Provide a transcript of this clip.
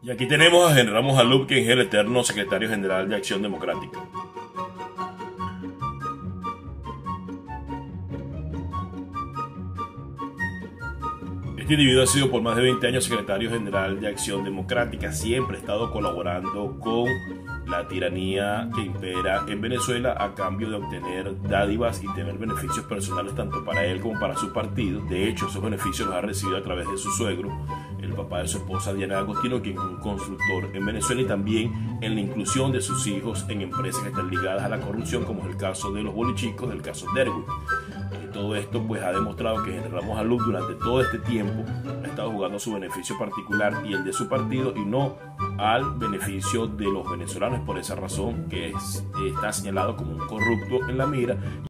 Y aquí tenemos a Henry Ramos Alup, quien es el eterno secretario general de Acción Democrática. Este individuo ha sido por más de 20 años secretario general de Acción Democrática. Siempre ha estado colaborando con la tiranía que impera en Venezuela a cambio de obtener dádivas y tener beneficios personales tanto para él como para su partido. De hecho, esos beneficios los ha recibido a través de su suegro, el papá de su esposa Diana Agostino, quien es un constructor en Venezuela, y también en la inclusión de sus hijos en empresas que están ligadas a la corrupción, como es el caso de los bolichicos, del caso Derwin. Todo esto pues ha demostrado que Henry Ramos Alup durante todo este tiempo ha estado jugando su beneficio particular y el de su partido, y no al beneficio de los venezolanos. Por esa razón que está señalado como un corrupto en la mira.